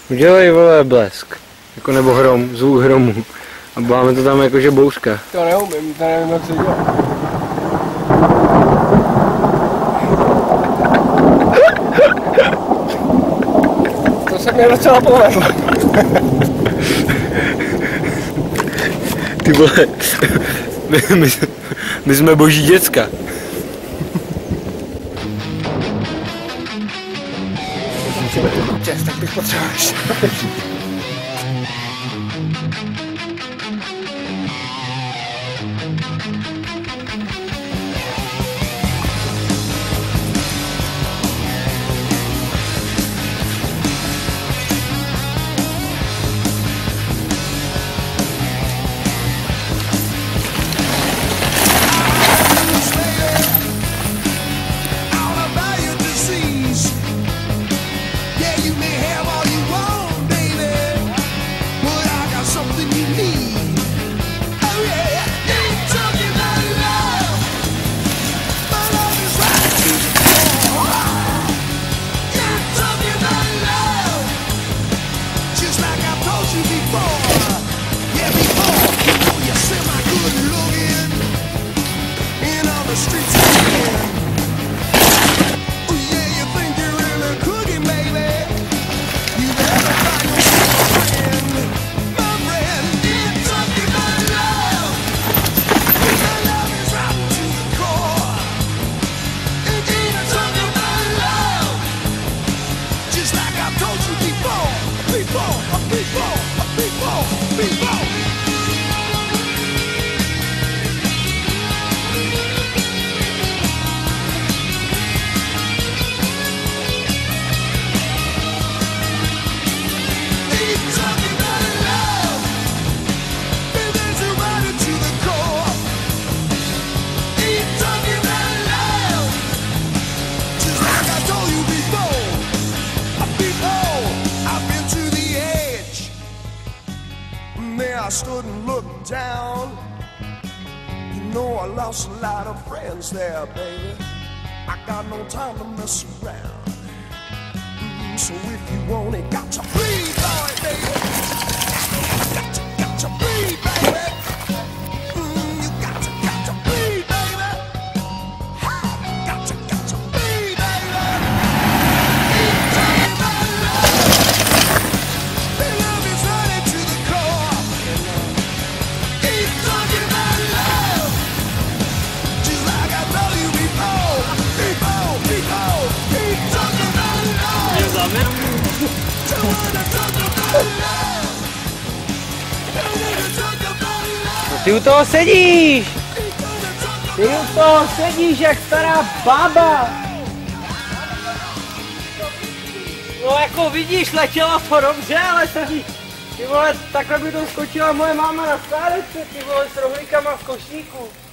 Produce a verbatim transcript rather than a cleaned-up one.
Udělej, vole, blesk. Jako nebo hrom, zvuk hromu. A máme to tam jakože bouřka. To neumím, to nevím, jak se dělá. To se mě docela povedlo. Ty vole, my, my, my jsme boží děcka. Čes, tak bych potřeboval ještě. I stood and looked down. You know I lost a lot of friends there, baby. I got no time to mess around. Mm, so if you want it, got to breathe, boy, baby. Got to, got to breathe, baby. Mm, you got to, got to breathe, baby. Ha, got to, got to breathe, baby. Keep talking about love. The love is running to the core. Keep talking about love. Just like I told you before. Before, before. Keep talking about love. You wanna talk about love. You wanna talk about love. Ty u toho sedíš! Ty u toho sedíš jak stará baba! No jako vidíš, letěla to dobře, ale sedí. Ty vole, takhle by to skočila moje máma na stárece, ty vole, s rohlíkama v košíku.